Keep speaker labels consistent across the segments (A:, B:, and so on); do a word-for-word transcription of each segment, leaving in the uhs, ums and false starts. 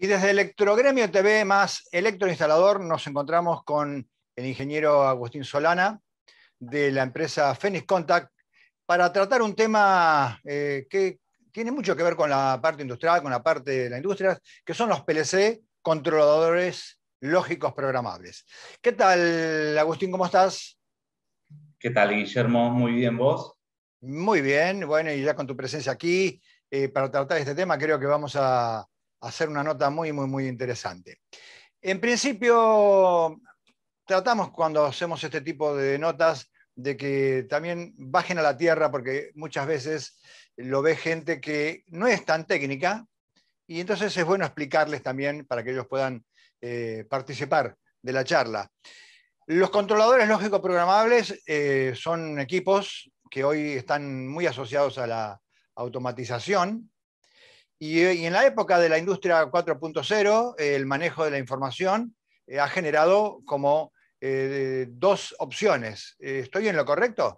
A: Y desde Electrogremio T V más Electroinstalador nos encontramos con el ingeniero Agustín Solana de la empresa Phoenix Contact para tratar un tema eh, que tiene mucho que ver con la parte industrial, con la parte de la industria, que son los P L C, controladores lógicos programables. ¿Qué tal, Agustín? ¿Cómo estás?
B: ¿Qué tal, Guillermo? Muy bien, ¿vos?
A: Muy bien. Bueno, y ya con tu presencia aquí eh, para tratar este tema, creo que vamos a hacer una nota muy, muy, muy interesante. En principio, tratamos cuando hacemos este tipo de notas de que también bajen a la tierra, porque muchas veces lo ve gente que no es tan técnica, y entonces es bueno explicarles también para que ellos puedan eh, participar de la charla. Los controladores lógicos programables eh, son equipos que hoy están muy asociados a la automatización, y, y en la época de la industria cuatro punto cero, eh, el manejo de la información eh, ha generado como eh, dos opciones. Eh, ¿Estoy en lo correcto?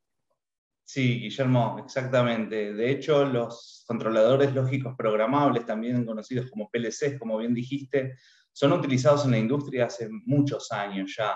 B: Sí, Guillermo, exactamente. De hecho, los controladores lógicos programables, también conocidos como P L Cs, como bien dijiste, son utilizados en la industria hace muchos años ya,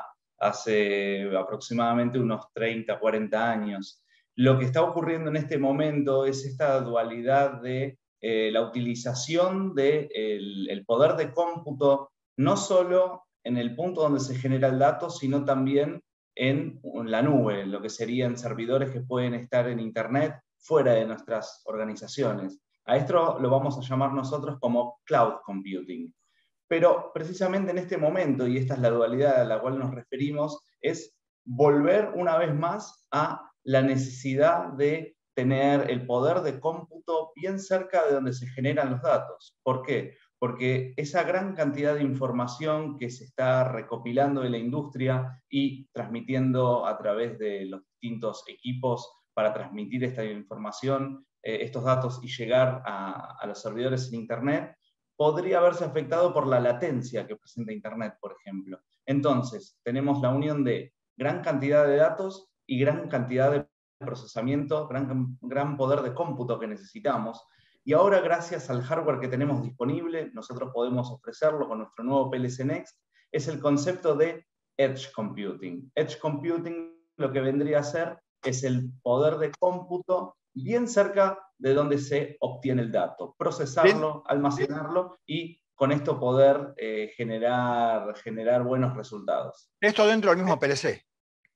B: hace aproximadamente unos treinta, cuarenta años. Lo que está ocurriendo en este momento es esta dualidad de eh, la utilización del de el poder de cómputo, no solo en el punto donde se genera el dato, sino también en la nube, lo que serían servidores que pueden estar en Internet fuera de nuestras organizaciones. A esto lo vamos a llamar nosotros como cloud computing. Pero precisamente en este momento, y esta es la dualidad a la cual nos referimos, es volver una vez más a la necesidad de tener el poder de cómputo bien cerca de donde se generan los datos. ¿Por qué? Porque esa gran cantidad de información que se está recopilando de la industria y transmitiendo a través de los distintos equipos para transmitir esta información, eh, estos datos y llegar a, a los servidores en Internet, podría verse afectado por la latencia que presenta Internet, por ejemplo. Entonces, tenemos la unión de gran cantidad de datos y gran cantidad de procesamiento, gran, gran poder de cómputo que necesitamos. Y ahora, gracias al hardware que tenemos disponible, nosotros podemos ofrecerlo con nuestro nuevo P L C Next, es el concepto de Edge Computing. Edge Computing lo que vendría a ser es el poder de cómputo bien cerca de donde se obtiene el dato, procesarlo, almacenarlo y con esto poder eh, generar, generar buenos resultados.
A: Esto dentro del mismo P L C.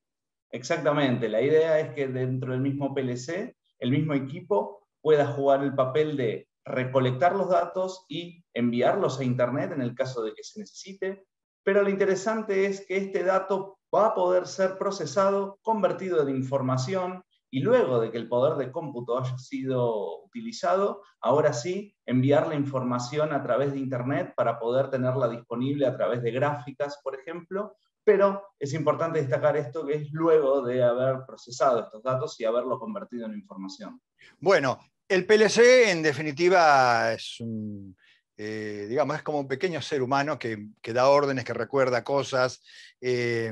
B: Exactamente, la idea es que dentro del mismo P L C, el mismo equipo pueda jugar el papel de recolectar los datos y enviarlos a Internet en el caso de que se necesite, pero lo interesante es que este dato va a poder ser procesado, convertido en información, y luego de que el poder de cómputo haya sido utilizado, ahora sí, enviar la información a través de Internet para poder tenerla disponible a través de gráficas, por ejemplo, pero es importante destacar esto que es luego de haber procesado estos datos y haberlo convertido en información.
A: Bueno, el P L C en definitiva es un, eh, digamos, es como un pequeño ser humano que, que da órdenes, que recuerda cosas, eh,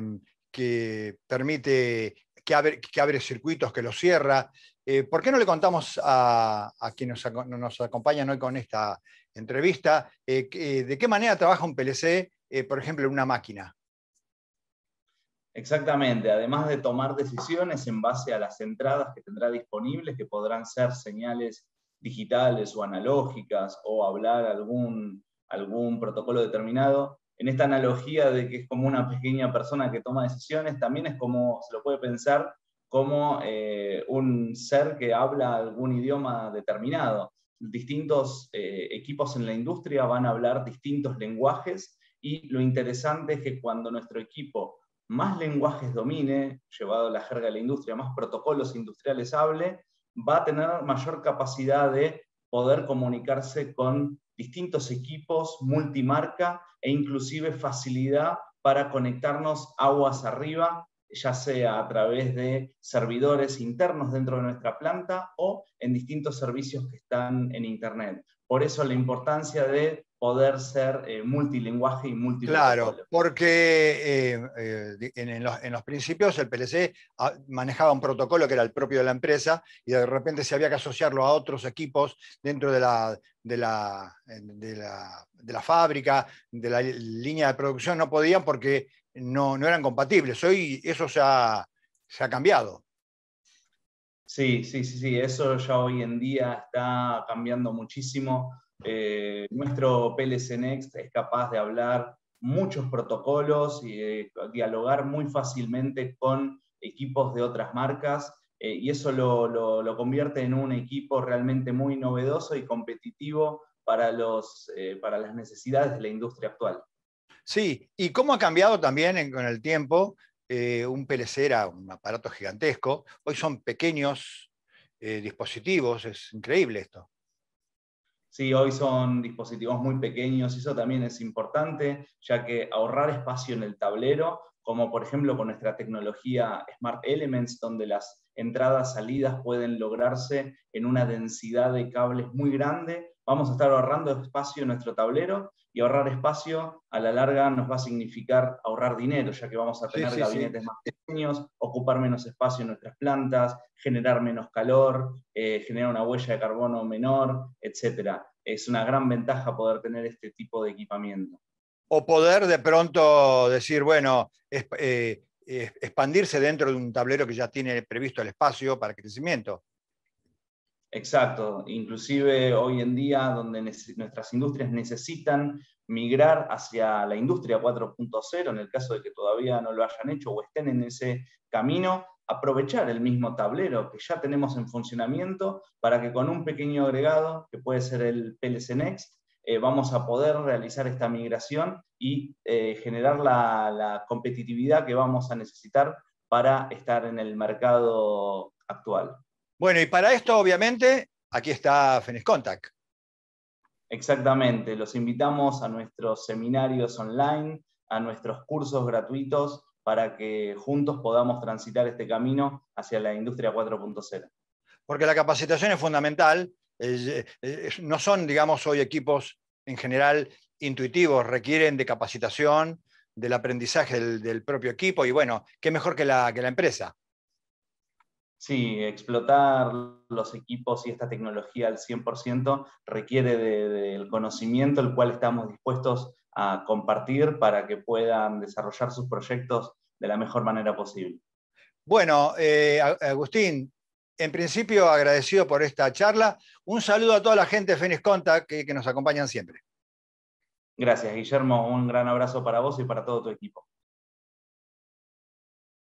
A: que permite, que abre, que abre circuitos, que los cierra. Eh, ¿Por qué no le contamos a, a quienes nos, nos acompañan hoy con esta entrevista eh, que, de qué manera trabaja un P L C, eh, por ejemplo, en una máquina?
B: Exactamente, además de tomar decisiones en base a las entradas que tendrá disponibles, que podrán ser señales digitales o analógicas, o hablar algún, algún protocolo determinado, en esta analogía de que es como una pequeña persona que toma decisiones, también es como, se lo puede pensar, como eh, un ser que habla algún idioma determinado. Distintos eh, equipos en la industria van a hablar distintos lenguajes, y lo interesante es que cuando nuestro equipo más lenguajes domine, llevado a la jerga de la industria, más protocolos industriales hable, va a tener mayor capacidad de poder comunicarse con distintos equipos, multimarca, e inclusive facilidad para conectarnos aguas arriba, ya sea a través de servidores internos dentro de nuestra planta o en distintos servicios que están en Internet. Por eso la importancia de poder ser eh, multilingüaje y multiprotocolo.
A: Claro, porque eh, eh, en, en, los, en, los, principios el P L C manejaba un protocolo que era el propio de la empresa y de repente se había que asociarlo a otros equipos dentro de la, de la, de la, de la fábrica, de la línea de producción, no podían porque no, no eran compatibles. Hoy eso se ha, se ha cambiado.
B: Sí, sí, sí, sí, eso ya hoy en día está cambiando muchísimo. Eh, nuestro P L C Next es capaz de hablar muchos protocolos y eh, dialogar muy fácilmente con equipos de otras marcas, eh, y eso lo, lo, lo convierte en un equipo realmente muy novedoso y competitivo para, los, eh, para las necesidades de la industria actual.
A: Sí, y cómo ha cambiado también en, con el tiempo. Eh, un P L C era un aparato gigantesco, hoy son pequeños eh, dispositivos, es increíble esto.
B: Sí, hoy son dispositivos muy pequeños y eso también es importante, ya que ahorrar espacio en el tablero, como por ejemplo con nuestra tecnología Smart Elements, donde las entradas, salidas pueden lograrse en una densidad de cables muy grande, vamos a estar ahorrando espacio en nuestro tablero, y ahorrar espacio a la larga nos va a significar ahorrar dinero, ya que vamos a tener sí, sí, gabinetes sí. más pequeños, ocupar menos espacio en nuestras plantas, generar menos calor, eh, generar una huella de carbono menor, etcétera. Es una gran ventaja poder tener este tipo de equipamiento.
A: O poder de pronto decir, bueno, es, eh, eh, expandirse dentro de un tablero que ya tiene previsto el espacio para crecimiento.
B: Exacto, inclusive hoy en día donde nuestras industrias necesitan migrar hacia la industria cuatro punto cero, en el caso de que todavía no lo hayan hecho o estén en ese camino, aprovechar el mismo tablero que ya tenemos en funcionamiento para que con un pequeño agregado, que puede ser el P L C Next, eh, vamos a poder realizar esta migración y eh, generar la, la competitividad que vamos a necesitar para estar en el mercado actual.
A: Bueno, y para esto, obviamente, aquí está Feniscontact.
B: Exactamente, los invitamos a nuestros seminarios online, a nuestros cursos gratuitos, para que juntos podamos transitar este camino hacia la industria cuatro punto cero.
A: Porque la capacitación es fundamental, eh, eh, no son, digamos, hoy equipos en general intuitivos, requieren de capacitación, del aprendizaje del, del propio equipo, y bueno, qué mejor que la, que la empresa.
B: Sí, explotar los equipos y esta tecnología al cien por ciento requiere del de, de conocimiento, el cual estamos dispuestos a compartir para que puedan desarrollar sus proyectos de la mejor manera posible.
A: Bueno, eh, Agustín, en principio agradecido por esta charla. Un saludo a toda la gente de Feniscontact que, que nos acompañan siempre.
B: Gracias, Guillermo. Un gran abrazo para vos y para todo tu equipo.